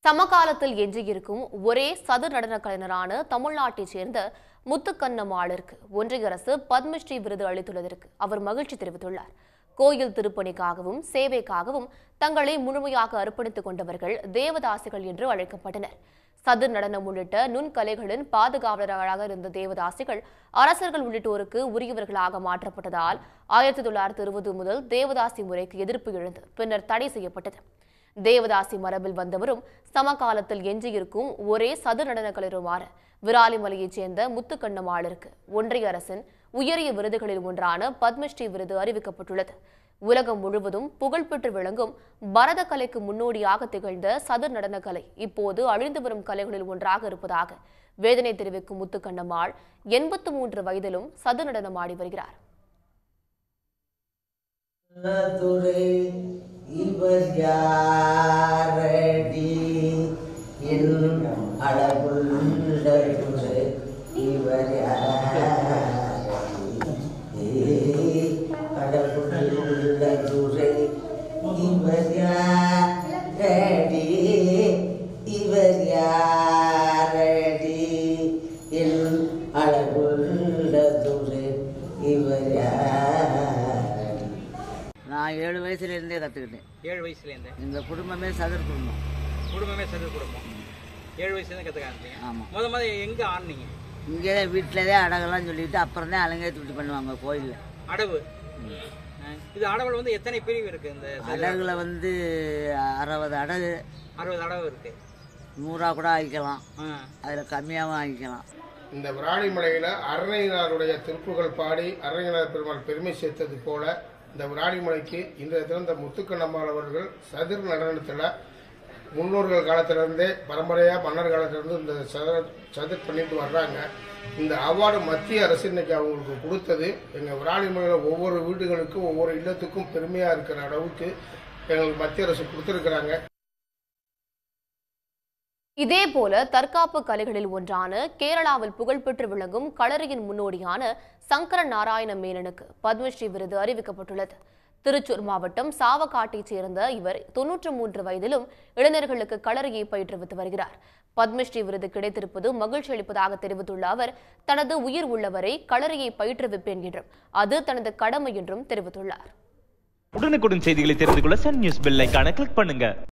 சமகாலத்தில் எஞ்சியிருக்கும் ஒரே சதுர் நடன கலைஞரான தமிழ்நாட்டைச் சேர்ந்த முத்துக்கண்ணம்மாளிற்கு ஒன்றிய அரசு பத்மஸ்ரீ விருது அளித்துள்ளதற்கு அவர் மகிழ்ச்சி தெரிவித்துள்ளார். கோயில் திருப்பணிக்காகவும் சேவைக்காகவும் தங்களை முழுமையாக அர்ப்பணித்துக் கொண்டவர்கள் தேவதாசிகள் என்று அழைக்கப்பட்டனர். சதுர் நடனம் உள்ளிட்ட நுண்கலைகளின் பாதுகாவலர்களாக இருந்த தேவதாசிகள் அரசர்கள் உள்ளிட்டோருக்கு உரியவர்களாக மாற்றப்பட்டதால் 1920 முதல் தேவதாசி முறைக்கு எதிர்ப்பு எழுந்து பின்னர் தடை செய்யப்பட்டது. தேவதாசி மரபில் வந்தவரும் சமகாலத்தில் எஞ்சியிருக்கும் ஒரே சதுர் நடன கலைஞருமான விராலிமலையைச் சேர்ந்த முத்துக்கண்ணம்மாளிற்கு ஒன்றிய அரசின் உயரிய விருதுகளில் ஒன்றான பத்மஸ்ரீ விருது அறிவிக்கப்பட்டுள்ளது. உலகம் முழுவதும் புகழ்பெற்று விளங்கும் பரத கலைக்கு முன்னோடியாக திகழ்ந்த சதுர் நடன கலை இப்போது அழிந்து வரும் கலைகளில் ஒன்றாக இருப்பதாக வேதனை தெரிவிக்கும் முத்துக்கண்ணம்மாள் 83 வயதிலும் சதுர் நடனம் ஆடி வருகிறார். இவர் யாரடி என் அழகுள்ள இவர் அழகுள்ள துறை இவர் யாரடி இவர் யாரடி என் அழகுள்ள துறை இவர் நான் 7 வயசுலேருந்தே கற்றுக்கிட்டேன். 7 வயசுலேருந்தே எங்கள் குடும்பமே சதுர் குடும்பம். சதுர் குடும்பம். 7 வயசுலேருந்து கற்றுக்காங்க. ஆமாம். முத எங்கே ஆடினீங்க? இங்கே தான் வீட்டில் தான் அடகெல்லாம் சொல்லிட்டு அப்புறம் தான் அலங்கேற்று பண்ணுவாங்க கோயிலில். அடவு இது அடவுல வந்து எத்தனை பிரிவு இருக்குது? இந்த அடகுல வந்து 60 அடகு. 60 அடவு இருக்கு. 100 கூட ஆகிக்கலாம், அதில் கம்மியாகவும் ஆகிக்கலாம். இந்த விராலிமலையில் அருணகிரிநாதருடைய திருப்புகள் பாடி அருணகிரிநாத பெருமாள் பெருமை சேர்த்தது போல இந்த விராலிமலைக்கு இன்றைய தினம் இந்த முத்துக்கண்ணம்மாள் அவர்கள் சதுர் நடனத்தில் முன்னோர்கள் காலத்திலிருந்தே பரம்பரையாக மன்னர் காலத்திலிருந்து இந்த சதுர் பண்ணிட்டு வர்றாங்க. இந்த அவார்டு மத்திய அரசு இன்னைக்கு அவங்களுக்கு கொடுத்தது எங்கள் விராலிமலையில் ஒவ்வொரு வீடுகளுக்கும் ஒவ்வொரு இல்லத்துக்கும் பெருமையாக இருக்கிற அளவுக்கு எங்களுக்கு மத்திய அரசு கொடுத்துருக்குறாங்க. இதேபோல தற்காப்பு கலைகளில் ஒன்றான கேரளாவில் புகழ்பெற்று விளங்கும் களரியின் முன்னோடியான சங்கர நாராயண மேனனுக்கு பத்மஸ்ரீ விருது அறிவிக்கப்பட்டுள்ளது. திருச்சூர் மாவட்டம் சாவக்காட்டைச் சேர்ந்த இவர் 93 வயதிலும் இளைஞர்களுக்கு களரியை பயிற்றுவித்து வருகிறார். பத்மஸ்ரீ விருது கிடைத்திருப்பது மகிழ்ச்சி அளிப்பதாக தெரிவித்துள்ள அவர் தனது உயிர் உள்ளவரை களரியை பயிற்றுவிப்பேன் என்றும் அது தனது கடமை என்றும் தெரிவித்துள்ளார். உடனுக்குடன் செய்திகளை தெரிந்து கொள்ள சன் நியூஸ் பெல் ஐகானை கிளிக் பண்ணுங்க.